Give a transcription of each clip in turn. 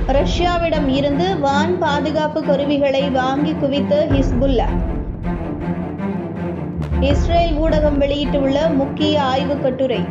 ரஷ்யாவிடம் இருந்து வான் பாதுகாப்பு கருவிகளை வாங்கி குவித்த ஹிஸ்புல்லா. இஸ்ரேல் ஊடகம் வெளியிட்டுள்ள முக்கிய ஆய்வுக் கட்டுரை.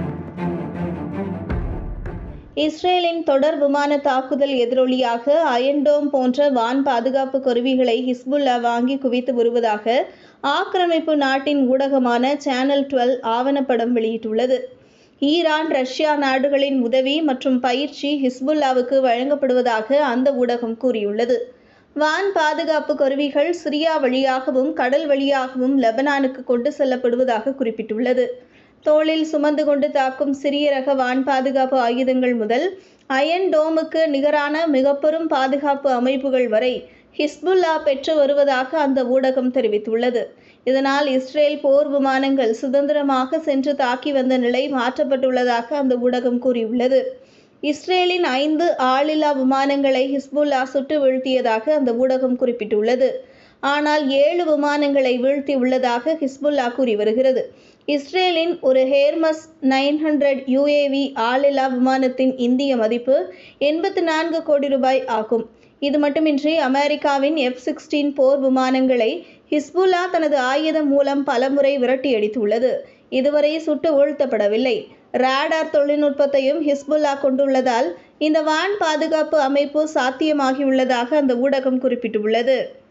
இஸ்ரேலின் தொடர் விமான தாக்குதல் எதிரொலியாக அயன் டோம் போன்ற வான் பாதுகாப்பு கருவிகளை ஹிஸ்புல்லா வாங்கி குவித்து வருவதாக ஆக்கிரமிப்பு நாட்டின் ஊடகமான சேனல் 12 ஆவணப்படம் வெளியிட்டுள்ளது. ஈரான், ரஷ்யா நாடுகளின் உதவி மற்றும் பயிற்சி ஹிஸ்புல்லாவுக்கு வழங்கப்படுவதாக அந்த ஊடகம் கூறியுள்ளது. வான் பாதுகாப்பு கருவிகள் சிரியா வழியாகவும் கடல் வழியாகவும் லெபனானுக்கு கொண்டு செல்லப்படுவதாக குறிப்பிட்டுள்ளது. தோளில் சுமந்து கொண்டு தாக்கும் சிறிய ரக வான் பாதுகாப்பு ஆயுதங்கள் முதல் அயன் டோமுக்கு நிகரான மிகப்பெரும் பாதுகாப்பு அமைப்புகள் வரை ஹிஸ்புல்லா பெற்று வருவதாக அந்த ஊடகம் தெரிவித்துள்ளது. இதனால் இஸ்ரேல் போர் விமானங்கள் சுதந்திரமாக சென்று தாக்கி வந்த நிலை மாற்றப்பட்டுள்ளதாக அந்த ஊடகம் கூறியுள்ளது. இஸ்ரேலின் 5 ஆளில்லா விமானங்களை ஹிஸ்புல்லா சுட்டு வீழ்த்தியதாக அந்த ஊடகம் குறிப்பிட்டுள்ளது. ஆனால் 7 விமானங்களை வீழ்த்தி உள்ளதாக ஹிஸ்புல்லா கூறி வருகிறது. இஸ்ரேலின் ஒரு ஹெர்மஸ் 900 UAV ஆளில்லா விமானத்தின் இந்திய மதிப்பு 84 கோடி ரூபாய் ஆகும். இது மட்டுமின்றி அமெரிக்காவின் F-16 போர் விமானங்களை ஹிஸ்புல்லா தனது ஆயுதம் மூலம் பலமுறை விரட்டியடித்துள்ளது. இதுவரை சுட்டு வீழ்த்தப்படவில்லை. ராடார் தொழில்நுட்பத்தையும் ஹிஸ்புல்லா கொண்டுள்ளதால் இந்த வான் பாதுகாப்பு அமைப்பு சாத்தியமாகியுள்ளதாக அந்த ஊடகம் குறிப்பிட்டுள்ளது.